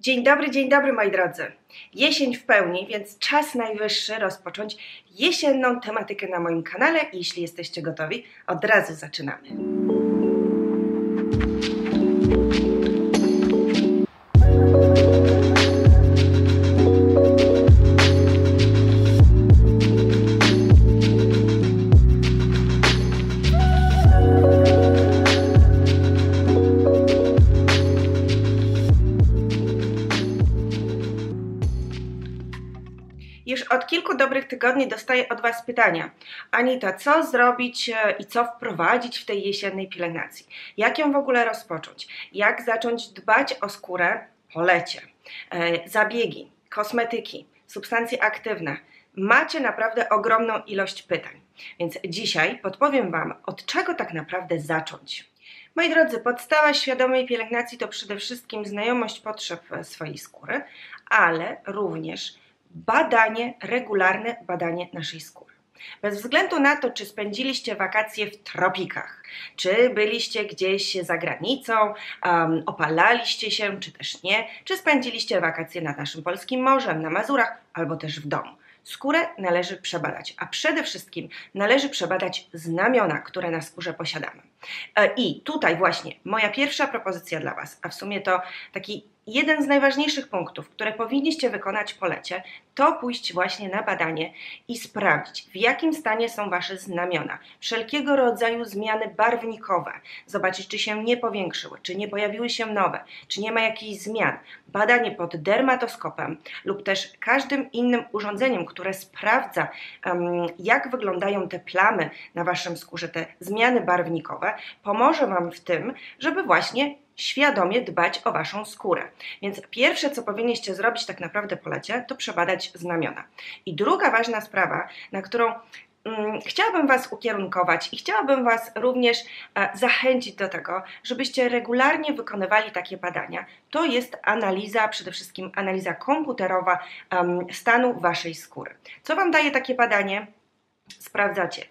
Dzień dobry moi drodzy. Jesień w pełni, więc czas najwyższy rozpocząć jesienną tematykę na moim kanale. Jeśli jesteście gotowi, od razu zaczynamy. Już od kilku dobrych tygodni dostaję od Was pytania. Anita, co zrobić i co wprowadzić w tej jesiennej pielęgnacji? Jak ją w ogóle rozpocząć? Jak zacząć dbać o skórę po lecie? Zabiegi, kosmetyki, substancje aktywne. Macie naprawdę ogromną ilość pytań. Więc dzisiaj podpowiem Wam, od czego tak naprawdę zacząć. Moi drodzy, podstawa świadomej pielęgnacji to przede wszystkim znajomość potrzeb swojej skóry, ale również regularne badanie naszej skóry. Bez względu na to, czy spędziliście wakacje w tropikach, czy byliście gdzieś za granicą, opalaliście się, czy też nie, czy spędziliście wakacje nad naszym polskim morzem, na Mazurach, albo też w domu. Skórę należy przebadać, a przede wszystkim należy przebadać znamiona, które na skórze posiadamy. I tutaj właśnie moja pierwsza propozycja dla Was, a w sumie to taki jeden z najważniejszych punktów, które powinniście wykonać po lecie, to pójść właśnie na badanie i sprawdzić, w jakim stanie są Wasze znamiona. Wszelkiego rodzaju zmiany barwnikowe. Zobaczyć, czy się nie powiększyły, czy nie pojawiły się nowe, czy nie ma jakichś zmian. Badanie pod dermatoskopem lub też każdym innym urządzeniem, które sprawdza, jak wyglądają te plamy na Waszym skórze, te zmiany barwnikowe, pomoże Wam w tym, żeby właśnie świadomie dbać o Waszą skórę. Więc pierwsze, co powinniście zrobić tak naprawdę po lecie, to przebadać znamiona. I druga ważna sprawa, na którą chciałabym Was ukierunkować i chciałabym Was również zachęcić do tego, żebyście regularnie wykonywali takie badania, to jest analiza, przede wszystkim analiza komputerowa stanu Waszej skóry. Co Wam daje takie badanie? Sprawdzacie,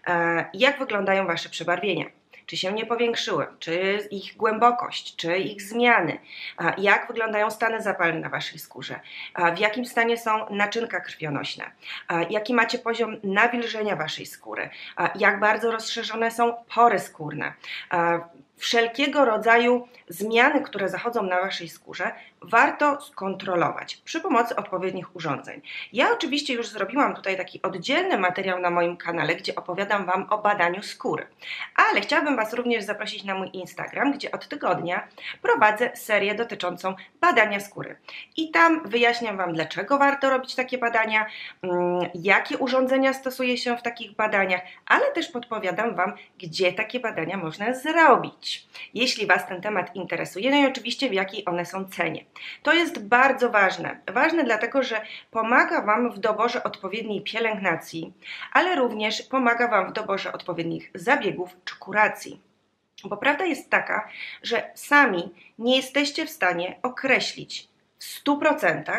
jak wyglądają Wasze przebarwienia. Czy się nie powiększyły, czy ich głębokość, czy ich zmiany, jak wyglądają stany zapalne na Waszej skórze, w jakim stanie są naczynka krwionośne, jaki macie poziom nawilżenia Waszej skóry, jak bardzo rozszerzone są pory skórne. Wszelkiego rodzaju zmiany, które zachodzą na Waszej skórze, warto skontrolować przy pomocy odpowiednich urządzeń. Ja oczywiście już zrobiłam tutaj taki oddzielny materiał na moim kanale, gdzie opowiadam Wam o badaniu skóry, ale chciałabym Was również zaprosić na mój Instagram, gdzie od tygodnia prowadzę serię dotyczącą badania skóry. I tam wyjaśniam Wam, dlaczego warto robić takie badania, jakie urządzenia stosuje się w takich badaniach, ale też podpowiadam Wam, gdzie takie badania można zrobić, jeśli Was ten temat interesuje, no i oczywiście w jakiej one są cenie. To jest bardzo ważne. Ważne dlatego, że pomaga Wam w doborze odpowiedniej pielęgnacji, ale również pomaga Wam w doborze odpowiednich zabiegów czy kuracji. Bo prawda jest taka, że sami nie jesteście w stanie określić w 100%,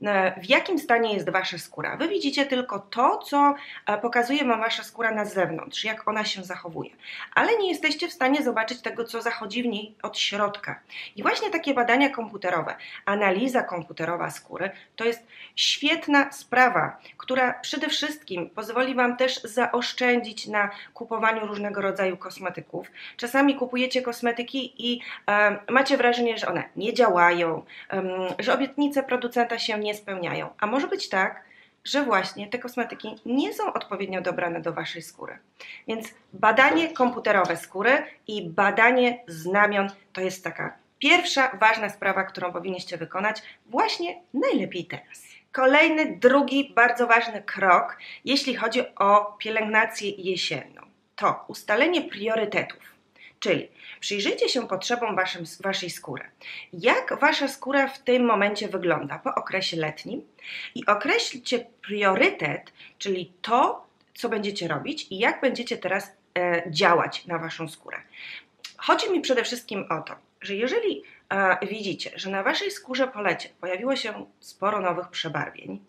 w jakim stanie jest Wasza skóra. Wy widzicie tylko to, co pokazuje Wam Wasza skóra na zewnątrz, jak ona się zachowuje, ale nie jesteście w stanie zobaczyć tego, co zachodzi w niej od środka. I właśnie takie badania komputerowe, analiza komputerowa skóry, to jest świetna sprawa, która przede wszystkim pozwoli Wam też zaoszczędzić na kupowaniu różnego rodzaju kosmetyków. Czasami kupujecie kosmetyki i macie wrażenie, że one nie działają, że obietnice producenta się nie spełniają. A może być tak, że właśnie te kosmetyki nie są odpowiednio dobrane do Waszej skóry. Więc badanie komputerowe skóry i badanie znamion to jest taka pierwsza ważna sprawa, którą powinniście wykonać właśnie najlepiej teraz. Kolejny, drugi bardzo ważny krok, jeśli chodzi o pielęgnację jesienną, to ustalenie priorytetów. Czyli przyjrzyjcie się potrzebom Waszej skóry. Jak Wasza skóra w tym momencie wygląda po okresie letnim i określcie priorytet, czyli to, co będziecie robić i jak będziecie teraz działać na Waszą skórę. Chodzi mi przede wszystkim o to, że jeżeli widzicie, że na Waszej skórze po lecie pojawiło się sporo nowych przebarwień,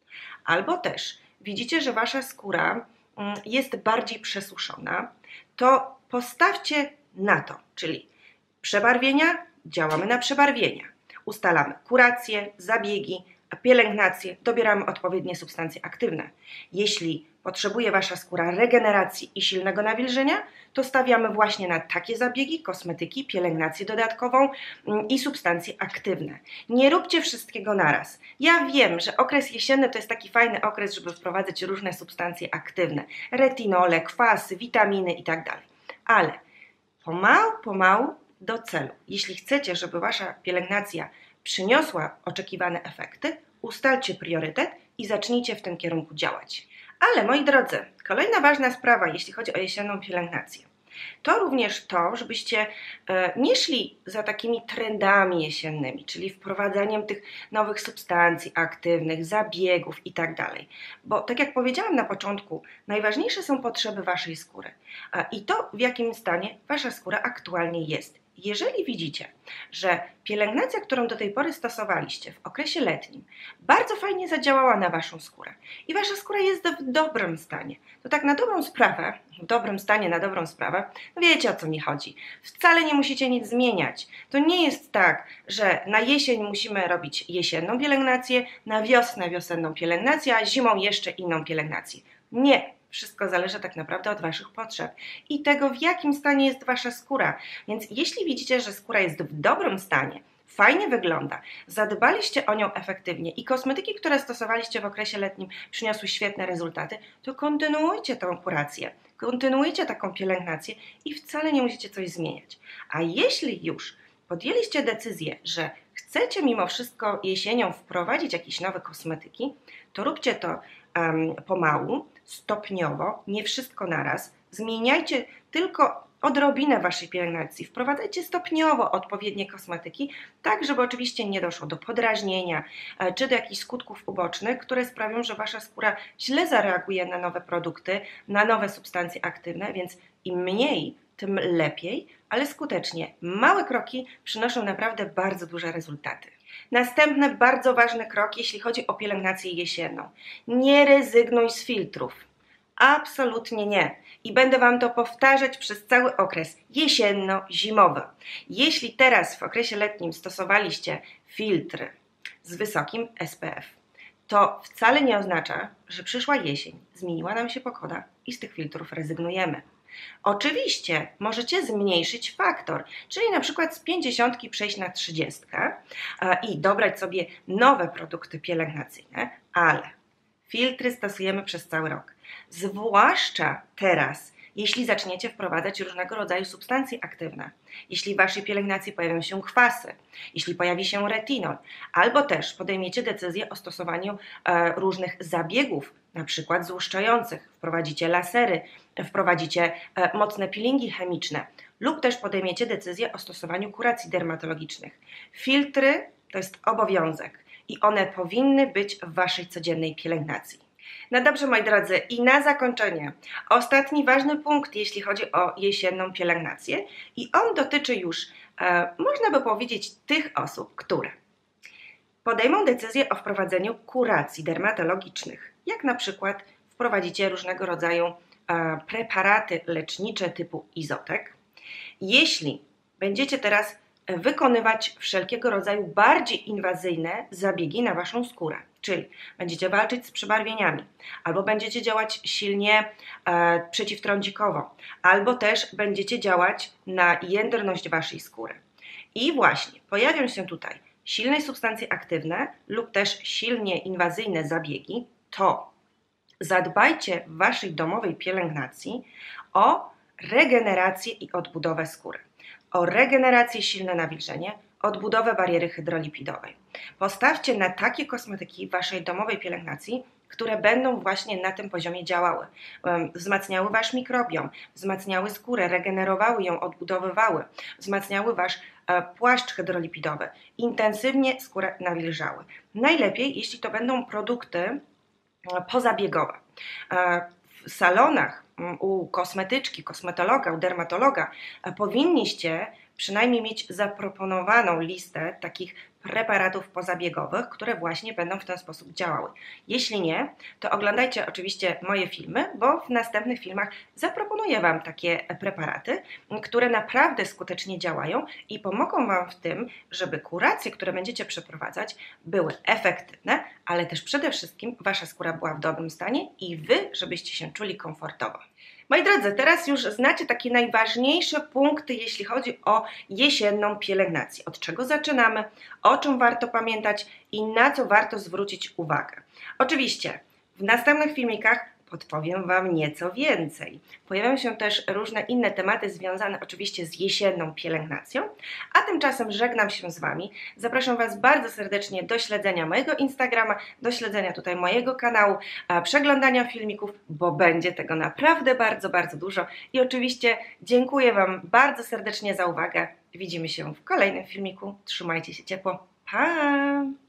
albo też widzicie, że Wasza skóra jest bardziej przesuszona, to postawcie na to, czyli przebarwienia, działamy na przebarwienia. Ustalamy kurację, zabiegi, pielęgnację, dobieramy odpowiednie substancje aktywne. Jeśli potrzebuje Wasza skóra regeneracji i silnego nawilżenia, to stawiamy właśnie na takie zabiegi, kosmetyki, pielęgnację dodatkową i substancje aktywne. Nie róbcie wszystkiego naraz. Ja wiem, że okres jesienny to jest taki fajny okres, żeby wprowadzać różne substancje aktywne. Retinole, kwasy, witaminy itd. Ale pomału do celu. Jeśli chcecie, żeby Wasza pielęgnacja przyniosła oczekiwane efekty, ustalcie priorytet i zacznijcie w tym kierunku działać. Ale moi drodzy, kolejna ważna sprawa, jeśli chodzi o jesienną pielęgnację, to również to, żebyście nie szli za takimi trendami jesiennymi, czyli wprowadzaniem tych nowych substancji aktywnych, zabiegów itd. Bo tak jak powiedziałam na początku, najważniejsze są potrzeby Waszej skóry i to, w jakim stanie Wasza skóra aktualnie jest. Jeżeli widzicie, że pielęgnacja, którą do tej pory stosowaliście w okresie letnim, bardzo fajnie zadziałała na Waszą skórę i Wasza skóra jest w dobrym stanie, to tak na dobrą sprawę, w dobrym stanie na dobrą sprawę, no wiecie, o co mi chodzi. Wcale nie musicie nic zmieniać. To nie jest tak, że na jesień musimy robić jesienną pielęgnację, na wiosnę wiosenną pielęgnację, a zimą jeszcze inną pielęgnację. Nie. Wszystko zależy tak naprawdę od Waszych potrzeb i tego, w jakim stanie jest Wasza skóra. Więc jeśli widzicie, że skóra jest w dobrym stanie, fajnie wygląda, zadbaliście o nią efektywnie i kosmetyki, które stosowaliście w okresie letnim, przyniosły świetne rezultaty, to kontynuujcie tą kurację, kontynuujcie taką pielęgnację i wcale nie musicie coś zmieniać. A jeśli już podjęliście decyzję, że chcecie mimo wszystko jesienią wprowadzić jakieś nowe kosmetyki, to róbcie to pomału, stopniowo, nie wszystko naraz. Zmieniajcie tylko odrobinę Waszej pielęgnacji. Wprowadzajcie stopniowo odpowiednie kosmetyki, tak żeby oczywiście nie doszło do podrażnienia czy do jakichś skutków ubocznych, które sprawią, że Wasza skóra źle zareaguje na nowe produkty, na nowe substancje aktywne, więc im mniej, tym lepiej, ale skutecznie. Małe kroki przynoszą naprawdę bardzo duże rezultaty. Następny bardzo ważny krok, jeśli chodzi o pielęgnację jesienną. Nie rezygnuj z filtrów. Absolutnie nie. I będę Wam to powtarzać przez cały okres jesienno-zimowy. Jeśli teraz w okresie letnim stosowaliście filtry z wysokim SPF, to wcale nie oznacza, że przyszła jesień, zmieniła nam się pogoda i z tych filtrów rezygnujemy. Oczywiście możecie zmniejszyć faktor, czyli na przykład z 50 przejść na 30 i dobrać sobie nowe produkty pielęgnacyjne, ale filtry stosujemy przez cały rok. Zwłaszcza teraz, jeśli zaczniecie wprowadzać różnego rodzaju substancje aktywne, jeśli w Waszej pielęgnacji pojawią się kwasy, jeśli pojawi się retinol, albo też podejmiecie decyzję o stosowaniu różnych zabiegów, na przykład złuszczających, wprowadzicie lasery, wprowadzicie mocne peelingi chemiczne lub też podejmiecie decyzję o stosowaniu kuracji dermatologicznych. Filtry to jest obowiązek i one powinny być w Waszej codziennej pielęgnacji. No dobrze, moi drodzy, i na zakończenie ostatni ważny punkt, jeśli chodzi o jesienną pielęgnację i on dotyczy już, można by powiedzieć, tych osób, które podejmą decyzję o wprowadzeniu kuracji dermatologicznych, jak na przykład wprowadzicie różnego rodzaju preparaty lecznicze typu Izotek. Jeśli będziecie teraz wykonywać wszelkiego rodzaju bardziej inwazyjne zabiegi na Waszą skórę, czyli będziecie walczyć z przebarwieniami, albo będziecie działać silnie przeciwtrądzikowo, albo też będziecie działać na jędrność Waszej skóry. I właśnie pojawią się tutaj silne substancje aktywne lub też silnie inwazyjne zabiegi, to zadbajcie w Waszej domowej pielęgnacji o regenerację i odbudowę skóry. O regenerację, silne nawilżenie, odbudowę bariery hydrolipidowej. Postawcie na takie kosmetyki w Waszej domowej pielęgnacji, które będą właśnie na tym poziomie działały. Wzmacniały Wasz mikrobiom, wzmacniały skórę, regenerowały ją, odbudowywały, wzmacniały Wasz płaszcz hydrolipidowy, intensywnie skórę nawilżały. Najlepiej, jeśli to będą produkty pozabiegowe. W salonach u kosmetyczki, kosmetologa, u dermatologa powinniście przynajmniej mieć zaproponowaną listę takich preparatów pozabiegowych, które właśnie będą w ten sposób działały. Jeśli nie, to oglądajcie oczywiście moje filmy, bo w następnych filmach zaproponuję Wam takie preparaty, które naprawdę skutecznie działają i pomogą Wam w tym, żeby kuracje, które będziecie przeprowadzać, były efektywne, ale też przede wszystkim Wasza skóra była w dobrym stanie i Wy, żebyście się czuli komfortowo. Moi drodzy, teraz już znacie takie najważniejsze punkty, jeśli chodzi o jesienną pielęgnację. Od czego zaczynamy, o czym warto pamiętać i na co warto zwrócić uwagę. Oczywiście w następnych filmikach podpowiem Wam nieco więcej. Pojawią się też różne inne tematy związane oczywiście z jesienną pielęgnacją, a tymczasem żegnam się z Wami. Zapraszam Was bardzo serdecznie do śledzenia mojego Instagrama, do śledzenia tutaj mojego kanału, przeglądania filmików, bo będzie tego naprawdę bardzo, bardzo dużo. I oczywiście dziękuję Wam bardzo serdecznie za uwagę. Widzimy się w kolejnym filmiku. Trzymajcie się ciepło. Pa!